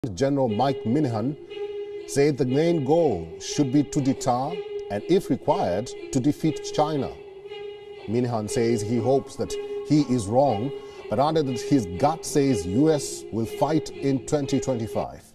General Mike Minihan said the main goal should be to deter and, if required, to defeat China. Minihan says he hopes that he is wrong, but added that his gut says US will fight in 2025.